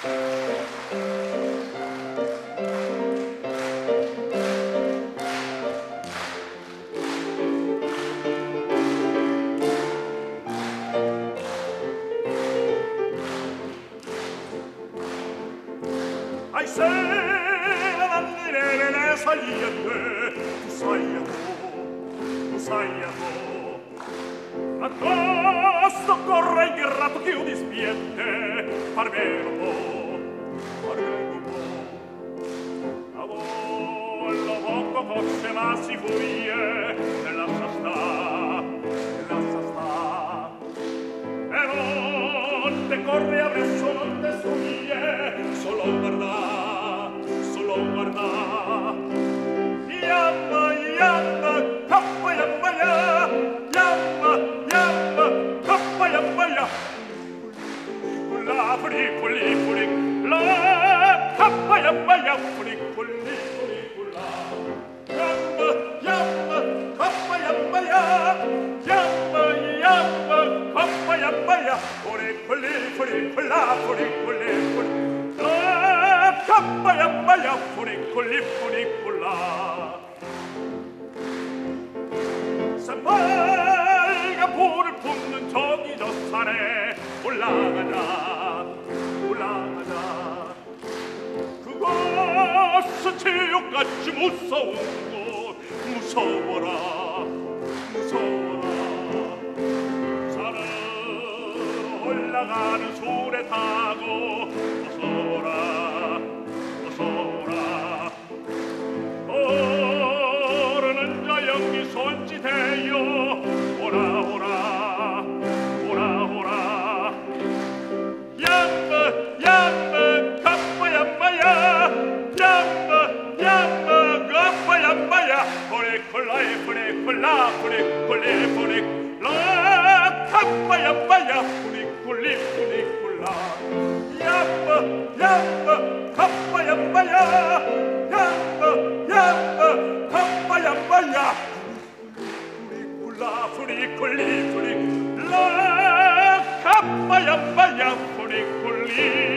Ai se l'annire tu sai addosso corre ingrato chiudi spiente parvero a vollo poco cose ma si furie nella sta e non te corre adesso non te suie solo guarda yamma kappa yamma kappa yamma la puli la kappa yamma puli la yamma kappa yamma kappa yamma puli la kappa yamma puli la 삼발가 볼을 붓는 저기 저 산에 올라가자 그것은 지옥같이 무서운 곳 무서워라 산으로 올라가는 수레 타고 무서워라 여기 손짓해요 오라 얌마 kappa yam마야 얌마 kappa yam마야 콜라 kappa yam마야 콜라 얌마 kappa yam마야 kappa yam마야 콜리 라 kappa yam마야 콜리